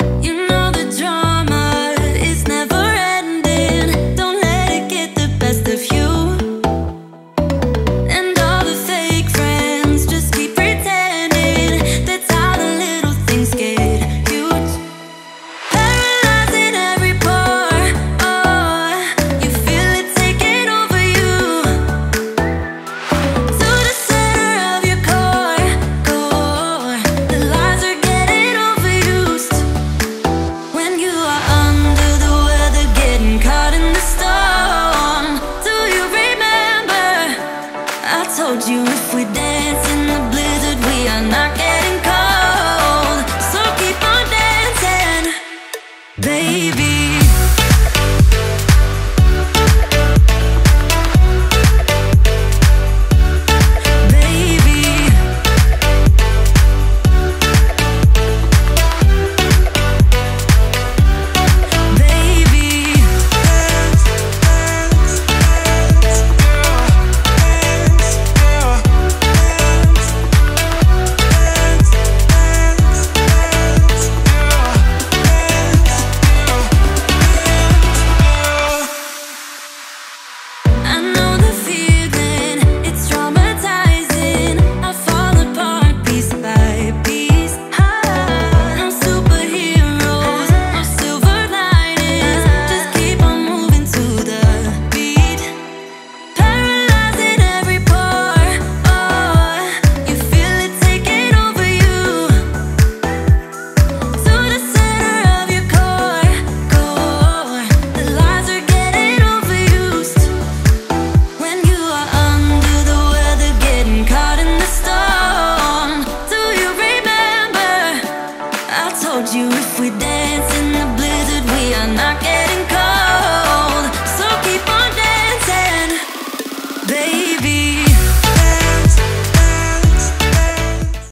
You know the drama is never ending. Don't let it get the best of you. And all the fake friends just keep pretending. That's how the little things get huge. Paralyzing every pore. Oh, you feel it taking over you. To the center of your core. The lies are getting overused. When you are under the weather, getting caught in the storm. Do you remember? I told you if we dance in the blizzard, we are not getting cold. So keep on dancing, baby. Baby, baby. I know the feeling, it's traumatizing. I fall apart piece by piece. No superheroes, no silver linings. Just keep on moving to the beat. Paralyzing every pore. Oh, you feel it taking over you. To the center of your core. The lies are getting overused. When you are under the weather, getting caught in the storm. Do you remember? I told you if we dance